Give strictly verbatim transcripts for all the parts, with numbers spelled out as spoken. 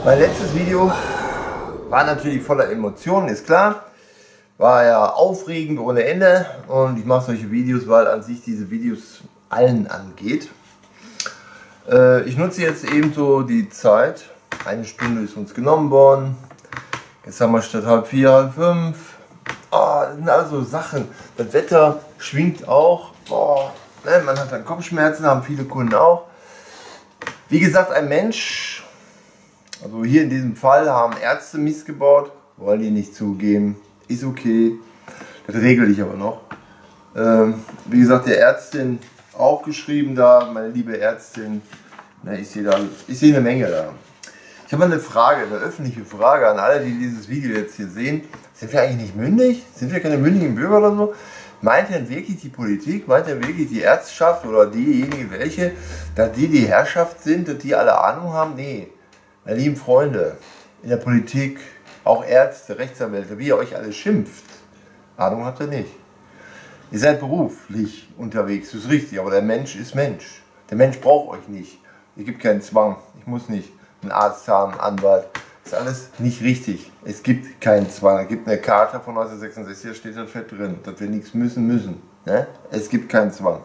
Mein letztes Video war natürlich voller Emotionen, ist klar. War ja aufregend ohne Ende und ich mache solche Videos, weil an sich diese Videos allen angeht. Äh, ich nutze jetzt eben so die Zeit. Eine Stunde ist uns genommen worden. Jetzt haben wir statt halb vier, halb fünf. Oh, das sind also Sachen. Das Wetter schwingt auch. Boah, ne, man hat dann Kopfschmerzen, haben viele Kunden auch. Wie gesagt, ein Mensch, also hier in diesem Fall haben Ärzte Mist gebaut, wollen die nicht zugeben. Ist okay, das regel ich aber noch. Ähm, wie gesagt, der Ärztin auch geschrieben da, meine liebe Ärztin, ne, ich sehe da, ich sehe eine Menge da. Ich habe eine Frage, eine öffentliche Frage an alle, die dieses Video jetzt hier sehen. Sind wir eigentlich nicht mündig? Sind wir keine mündigen Bürger oder so? Meint denn wirklich die Politik, meint denn wirklich die Ärzteschaft oder diejenigen welche, dass die die Herrschaft sind, dass die alle Ahnung haben? Nee, meine lieben Freunde, in der Politik, auch Ärzte, Rechtsanwälte, wie ihr euch alle schimpft, Ahnung habt ihr nicht. Ihr seid beruflich unterwegs, das ist richtig, aber der Mensch ist Mensch. Der Mensch braucht euch nicht. Es gibt keinen Zwang, ich muss nicht einen Arzt haben, einen Anwalt. Das ist alles nicht richtig. Es gibt keinen Zwang. Es gibt eine Charta von neunzehnhundertsechsundsechzig, da steht dann fett drin, dass wir nichts müssen müssen. Ne? Es gibt keinen Zwang.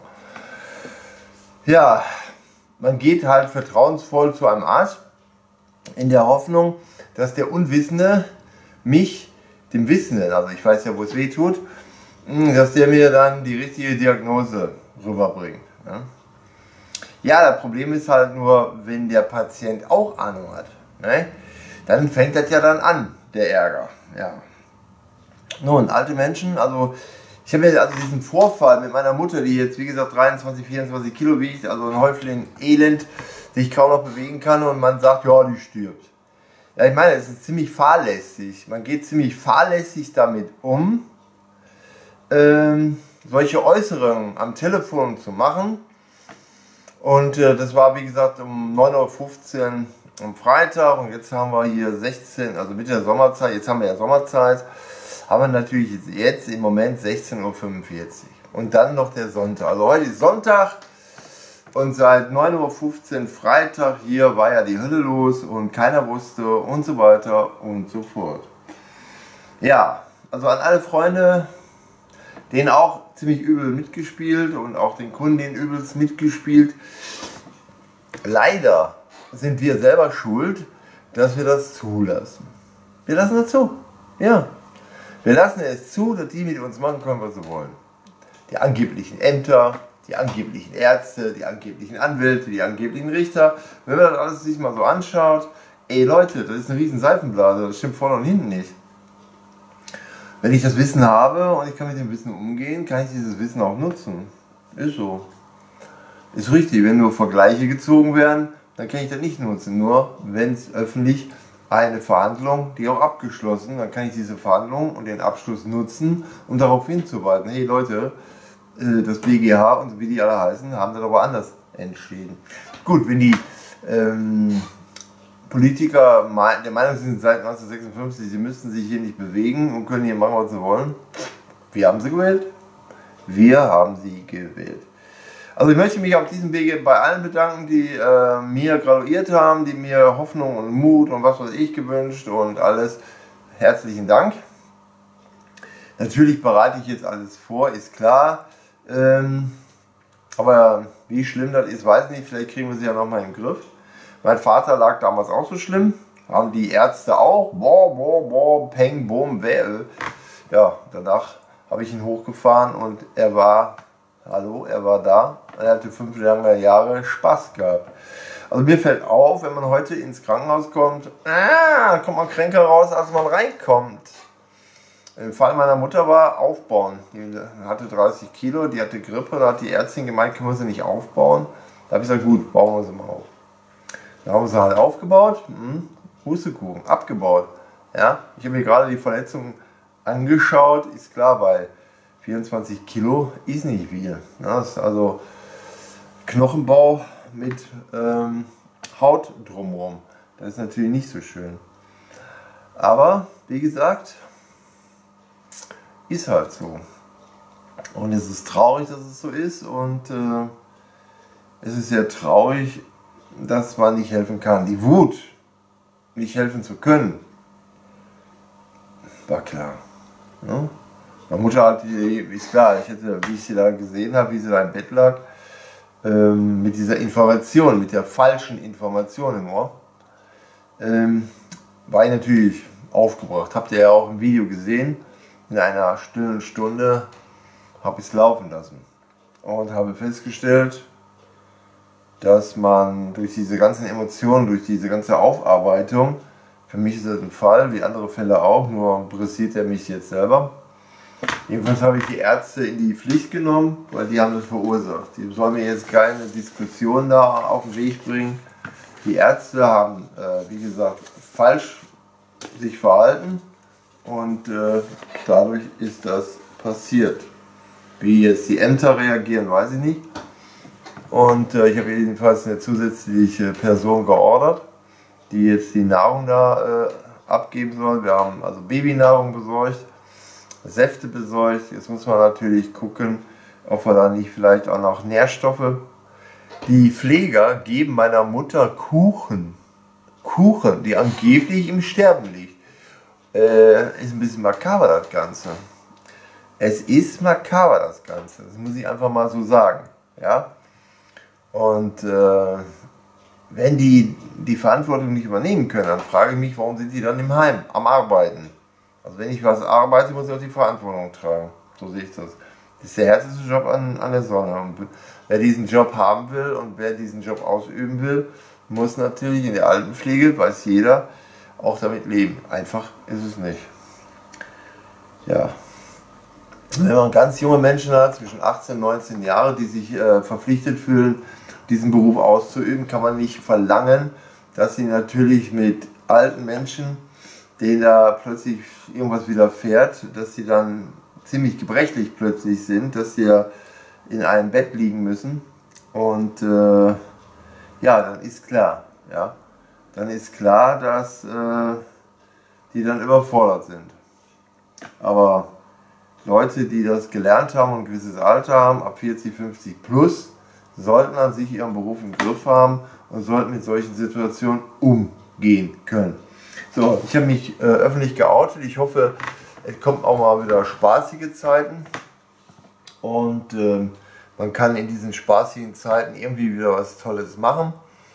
Ja, man geht halt vertrauensvoll zu einem Arzt in der Hoffnung, dass der Unwissende mich, dem Wissenden, also ich weiß ja, wo es weh tut, dass der mir dann die richtige Diagnose rüberbringt. Ja? Ja, das Problem ist halt nur, wenn der Patient auch Ahnung hat, ne? Dann fängt das ja dann an, der Ärger. Ja. Nun, alte Menschen, also ich habe ja also diesen Vorfall mit meiner Mutter, die jetzt wie gesagt dreiundzwanzig, vierundzwanzig Kilo wiegt, also ein Häufchen Elend, sich kaum noch bewegen kann und man sagt, ja, die stirbt. Ja, ich meine, es ist ziemlich fahrlässig. Man geht ziemlich fahrlässig damit um, ähm, solche Äußerungen am Telefon zu machen. Und äh, das war wie gesagt um neun Uhr fünfzehn am Freitag und jetzt haben wir hier sechzehn, also Mitte der Sommerzeit, jetzt haben wir ja Sommerzeit, haben wir natürlich jetzt im Moment sechzehn Uhr fünfundvierzig. Und dann noch der Sonntag. Also heute ist Sonntag und seit neun Uhr fünfzehn Freitag hier war ja die Hölle los und keiner wusste und so weiter und so fort. Ja, also an alle Freunde, denen auch ziemlich übel mitgespielt und auch den Kunden den übelst mitgespielt. Leider sind wir selber schuld, dass wir das zulassen. Wir lassen das zu. Ja. Wir lassen es zu, dass die mit uns machen können, was sie wollen. Die angeblichen Ämter, die angeblichen Ärzte, die angeblichen Anwälte, die angeblichen Richter. Wenn man das alles sich mal so anschaut, ey Leute, das ist eine riesen Seifenblase, das stimmt vorne und hinten nicht. Wenn ich das Wissen habe und ich kann mit dem Wissen umgehen, kann ich dieses Wissen auch nutzen. Ist so. Ist richtig, wenn nur Vergleiche gezogen werden, dann kann ich das nicht nutzen. Nur wenn es öffentlich eine Verhandlung, die auch abgeschlossen, dann kann ich diese Verhandlung und den Abschluss nutzen, um darauf hinzuweisen. Hey Leute, das B G H und wie die alle heißen, haben das aber anders entschieden. Gut, wenn die ähm, Politiker der Meinung sind seit neunzehnhundertsechsundfünfzig, sie müssten sich hier nicht bewegen und können hier machen, was sie wollen. Wir haben sie gewählt. Wir haben sie gewählt. Also ich möchte mich auf diesem Wege bei allen bedanken, die äh, mir graduiert haben, die mir Hoffnung und Mut und was weiß ich gewünscht und alles. Herzlichen Dank. Natürlich bereite ich jetzt alles vor, ist klar. Ähm, aber wie schlimm das ist, weiß ich nicht. Vielleicht kriegen wir sie ja nochmal in den Griff. Mein Vater lag damals auch so schlimm. Haben die Ärzte auch. Boah, boah, boah, peng, boom, weh. Ja, danach habe ich ihn hochgefahren und er war... Hallo, er war da, er hatte fünf lange Jahre Spaß gehabt. Also mir fällt auf, wenn man heute ins Krankenhaus kommt, ah, kommt man kränker raus, als man reinkommt. Im Fall meiner Mutter war aufbauen. Die hatte dreißig Kilo, die hatte Grippe, da hat die Ärztin gemeint, können wir sie nicht aufbauen. Da habe ich gesagt, gut, bauen wir sie mal auf. Da haben wir sie halt aufgebaut, hm, Pustekuchen, abgebaut. Ja, ich habe mir gerade die Verletzung angeschaut, ist klar, weil vierundzwanzig Kilo ist nicht viel. Das ist also Knochenbau mit ähm, Haut drumherum. Das ist natürlich nicht so schön. Aber wie gesagt, ist halt so. Und es ist traurig, dass es so ist. Und äh, es ist sehr traurig, dass man nicht helfen kann. Die Wut nicht helfen zu können, war klar. Ne? Meine Mutter hat, ist klar, ich hätte, wie ich sie da gesehen habe, wie sie da im Bett lag, ähm, mit dieser Information, mit der falschen Information im Ohr, ähm, war ich natürlich aufgebracht. Habt ihr ja auch im Video gesehen, in einer stillen Stunde habe ich es laufen lassen und habe festgestellt, dass man durch diese ganzen Emotionen, durch diese ganze Aufarbeitung, für mich ist das ein Fall, wie andere Fälle auch, nur interessiert er mich jetzt selber. Jedenfalls habe ich die Ärzte in die Pflicht genommen, weil die haben das verursacht. Die sollen mir jetzt keine Diskussion da auf den Weg bringen. Die Ärzte haben, äh, wie gesagt, falsch sich verhalten und äh, dadurch ist das passiert. Wie jetzt die Ämter reagieren, weiß ich nicht. Und äh, ich habe jedenfalls eine zusätzliche Person geordert, die jetzt die Nahrung da äh, abgeben soll. Wir haben also Babynahrung besorgt, Säfte besorgt. Jetzt muss man natürlich gucken, ob wir da nicht vielleicht auch noch Nährstoffe. Die Pfleger geben meiner Mutter Kuchen. Kuchen, die angeblich im Sterben liegt. Äh, ist ein bisschen makaber das Ganze. Es ist makaber das Ganze, das muss ich einfach mal so sagen. Ja? Und äh, wenn die die Verantwortung nicht übernehmen können, dann frage ich mich, warum sind die dann im Heim am Arbeiten? Also wenn ich was arbeite, muss ich auch die Verantwortung tragen. So sehe ich das. Das ist der härteste Job an, an der Sonne. Und wer diesen Job haben will und wer diesen Job ausüben will, muss natürlich in der Altenpflege, weiß jeder, auch damit leben. Einfach ist es nicht. Ja. Wenn man ganz junge Menschen hat, zwischen achtzehn und neunzehn Jahre, die sich äh, verpflichtet fühlen, diesen Beruf auszuüben, kann man nicht verlangen, dass sie natürlich mit alten Menschen, denen da plötzlich irgendwas widerfährt, dass sie dann ziemlich gebrechlich plötzlich sind, dass sie ja in einem Bett liegen müssen. Und äh, ja, dann ist klar, ja, dann ist klar, dass äh, die dann überfordert sind. Aber Leute, die das gelernt haben und ein gewisses Alter haben, ab vierzig, fünfzig plus, sollten an sich ihren Beruf im Griff haben und sollten mit solchen Situationen umgehen können. So, ich habe mich äh, öffentlich geoutet. Ich hoffe, es kommt auch mal wieder spaßige Zeiten. Und äh, man kann in diesen spaßigen Zeiten irgendwie wieder was Tolles machen.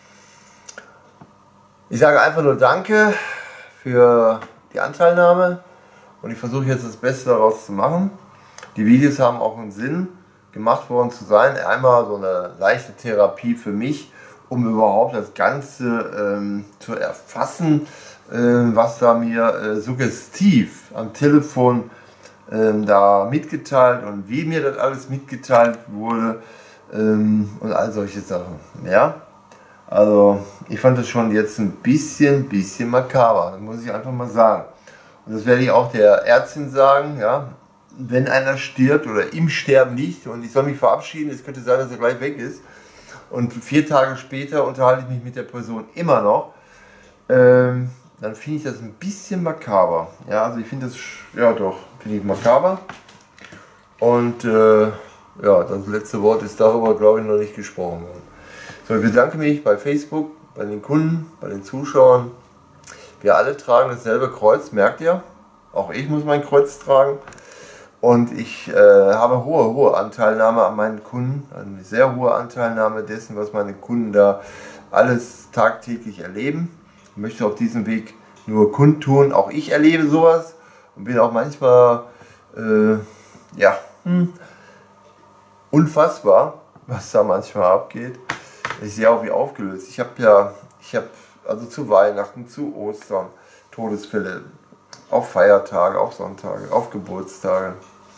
Ich sage einfach nur Danke für die Anteilnahme. Und ich versuche jetzt das Beste daraus zu machen. Die Videos haben auch einen Sinn, gemacht worden zu sein. Einmal so eine leichte Therapie für mich, um überhaupt das Ganze ähm, zu erfassen, äh, was da mir äh, suggestiv am Telefon ähm, da mitgeteilt und wie mir das alles mitgeteilt wurde ähm, und all solche Sachen. Ja? Also ich fand das schon jetzt ein bisschen, bisschen makaber, das muss ich einfach mal sagen. Und das werde ich auch der Ärztin sagen, ja, wenn einer stirbt oder im Sterben liegt und ich soll mich verabschieden, es könnte sein, dass er gleich weg ist und vier Tage später unterhalte ich mich mit der Person immer noch, ähm, dann finde ich das ein bisschen makaber. Ja, also ich finde das, ja doch, finde ich makaber. Und äh, ja, das letzte Wort ist darüber, glaube ich, noch nicht gesprochen worden. So, ich bedanke mich bei Facebook, bei den Kunden, bei den Zuschauern. Wir alle tragen dasselbe Kreuz, merkt ihr? Auch ich muss mein Kreuz tragen. Und ich äh, habe hohe, hohe Anteilnahme an meinen Kunden, eine sehr hohe Anteilnahme dessen, was meine Kunden da alles tagtäglich erleben. Ich möchte auf diesem Weg nur kundtun, auch ich erlebe sowas und bin auch manchmal, äh, ja, hm, unfassbar, was da manchmal abgeht. Ich sehe auch wie aufgelöst. Ich habe ja, ich habe also zu Weihnachten, zu Ostern Todesfälle, auf Feiertage, auf Sonntage, auf Geburtstage.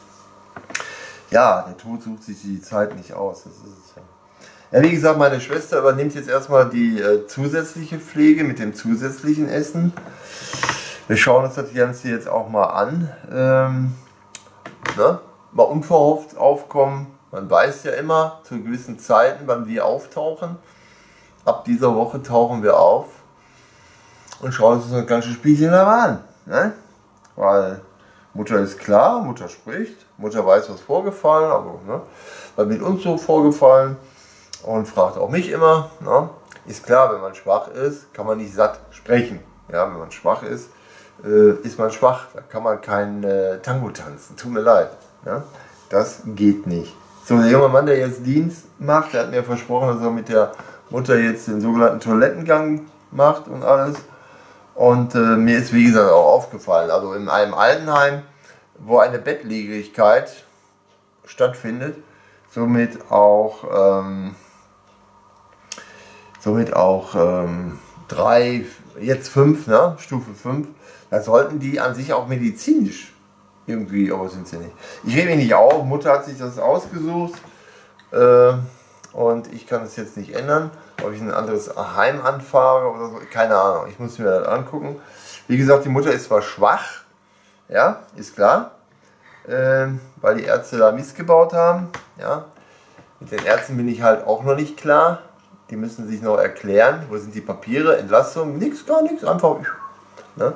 Ja, der Tod sucht sich die Zeit nicht aus, das ist es ja. Ja, wie gesagt, meine Schwester übernimmt jetzt erstmal die äh, zusätzliche Pflege mit dem zusätzlichen Essen. Wir schauen uns das Ganze jetzt auch mal an. Ähm, ne? Mal unverhofft aufkommen. Man weiß ja immer zu gewissen Zeiten, wann wir auftauchen. Ab dieser Woche tauchen wir auf und schauen uns das ganze Spielchen da an. Ne? Weil Mutter ist klar, Mutter spricht, Mutter weiß, was vorgefallen, aber ne, was mit uns so vorgefallen und fragt auch mich immer. Ne? Ist klar, wenn man schwach ist, kann man nicht satt sprechen. Ja, wenn man schwach ist, äh, ist man schwach. Da kann man kein äh, Tango tanzen. Tut mir leid. Ja? Das geht nicht. So, der junge Mann, der jetzt Dienst macht, der hat mir versprochen, dass er mit der Mutter jetzt den sogenannten Toilettengang macht und alles. Und äh, mir ist, wie gesagt, auch aufgefallen, also in einem Altenheim, wo eine Bettlägerigkeit stattfindet, somit auch, ähm, somit auch ähm, drei, jetzt fünf, ne? Stufe fünf, da sollten die an sich auch medizinisch irgendwie, aber sind sie nicht. Ich rede mich nicht auf, Mutter hat sich das ausgesucht äh, und ich kann es jetzt nicht ändern, ob ich ein anderes Heim anfahre oder so, keine Ahnung, ich muss mir das angucken. Wie gesagt, die Mutter ist zwar schwach, ja, ist klar, äh, weil die Ärzte da Mist gebaut haben, ja. Mit den Ärzten bin ich halt auch noch nicht klar, die müssen sich noch erklären, wo sind die Papiere, Entlassung, nichts, gar nichts, einfach, ne?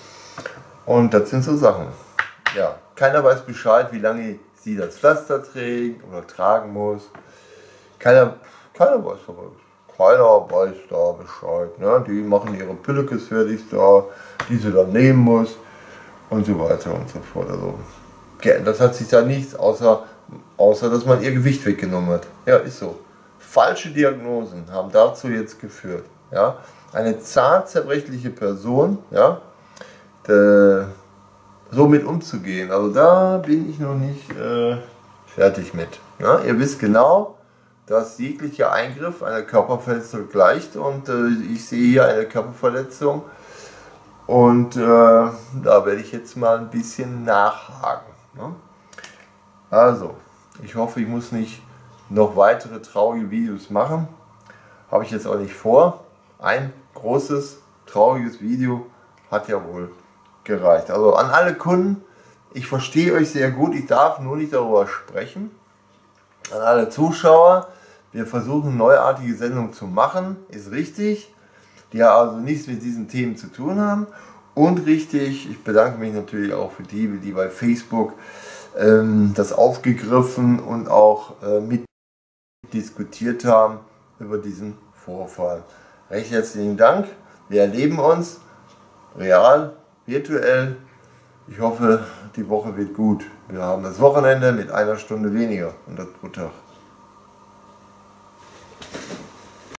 Und das sind so Sachen. Ja, keiner weiß Bescheid, wie lange sie das Pflaster trägt oder tragen muss. Keiner, keiner weiß aber, keiner weiß da Bescheid. Ne? Die machen ihre Pillekes fertig da, die sie dann nehmen muss und so weiter und so fort. Also, das hat sich da nichts, außer, außer dass man ihr Gewicht weggenommen hat. Ja, ist so. Falsche Diagnosen haben dazu jetzt geführt. Ja? Eine zart zerbrechliche Person, ja, der, so mit umzugehen, also da bin ich noch nicht äh, fertig mit. Ja? Ihr wisst genau, dass jeglicher Eingriff einer Körperverletzung gleicht und äh, ich sehe hier eine Körperverletzung und äh, da werde ich jetzt mal ein bisschen nachhaken. Ne? Also, ich hoffe, ich muss nicht noch weitere traurige Videos machen, habe ich jetzt auch nicht vor. Ein großes, trauriges Video hat ja wohl gereicht. Also an alle Kunden, ich verstehe euch sehr gut, ich darf nur nicht darüber sprechen. An alle Zuschauer, wir versuchen neuartige Sendungen zu machen, ist richtig, die ja also nichts mit diesen Themen zu tun haben. Und richtig, ich bedanke mich natürlich auch für die, die bei Facebook ähm, das aufgegriffen und auch äh, mit diskutiert haben über diesen Vorfall. Recht herzlichen Dank, wir erleben uns real, virtuell. Ich hoffe, die Woche wird gut. Wir haben das Wochenende mit einer Stunde weniger und das pro Tag.